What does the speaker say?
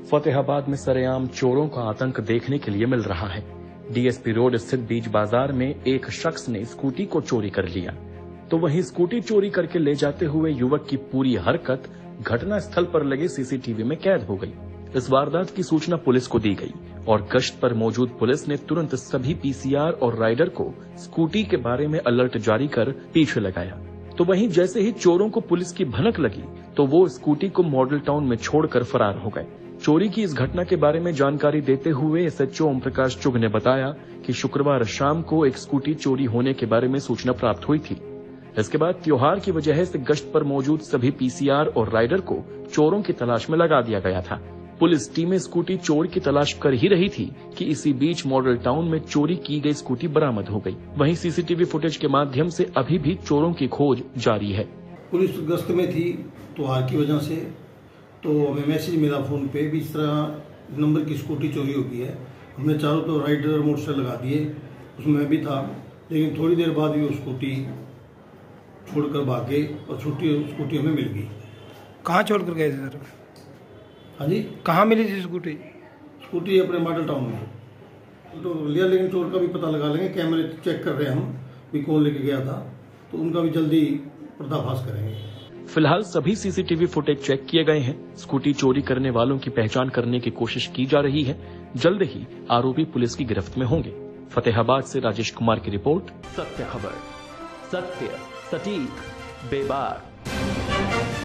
फतेहाबाद में सरेआम चोरों का आतंक देखने के लिए मिल रहा है। डीएसपी रोड स्थित बीज बाजार में एक शख्स ने स्कूटी को चोरी कर लिया, तो वहीं स्कूटी चोरी करके ले जाते हुए युवक की पूरी हरकत घटना स्थल पर लगे सीसीटीवी में कैद हो गई। इस वारदात की सूचना पुलिस को दी गई और गश्त पर मौजूद पुलिस ने तुरंत सभी पीसीआर और राइडर को स्कूटी के बारे में अलर्ट जारी कर पीछे लगाया। तो वहीं जैसे ही चोरों को पुलिस की भनक लगी तो वो स्कूटी को मॉडल टाउन में छोड़कर फरार हो गए। चोरी की इस घटना के बारे में जानकारी देते हुए एसएचओ ओम प्रकाश चुग ने बताया कि शुक्रवार शाम को एक स्कूटी चोरी होने के बारे में सूचना प्राप्त हुई थी। इसके बाद त्योहार की वजह से गश्त पर मौजूद सभी पीसीआर और राइडर को चोरों की तलाश में लगा दिया गया था। पुलिस टीमें स्कूटी चोर की तलाश कर ही रही थी कि इसी बीच मॉडल टाउन में चोरी की गई स्कूटी बरामद हो गई। वहीं सीसीटीवी फुटेज के माध्यम से अभी भी चोरों की खोज जारी है। पुलिस गश्त में थी त्योहार की वजह से, तो हमें मैसेज मिला फोन पे भी इस तरह नंबर की स्कूटी चोरी हो गई है। हमने चारों तो राइडर मोटरसाइकिल लगा दिए, उसमें मैं भी था, लेकिन थोड़ी देर बाद भी वो स्कूटी छोड़कर भागे और स्कूटी हमें मिल गई। कहाँ छोड़कर गए थे सर? हाँ जी, कहाँ मिली थी स्कूटी? स्कूटी अपने मॉडल टाउन में तो लिया, लेकिन चोर का भी पता लगा लेंगे। कैमरे चेक कर रहे हैं हम भी कौन लेके गया था, तो उनका भी जल्दी पर्दाफाश करेंगे। फिलहाल सभी सीसीटीवी फुटेज चेक किए गए हैं। स्कूटी चोरी करने वालों की पहचान करने की कोशिश की जा रही है। जल्द ही आरोपी पुलिस की गिरफ्त में होंगे। फतेहाबाद से राजेश कुमार की रिपोर्ट, सत्य खबर। सत्य, सटीक, बेबाक।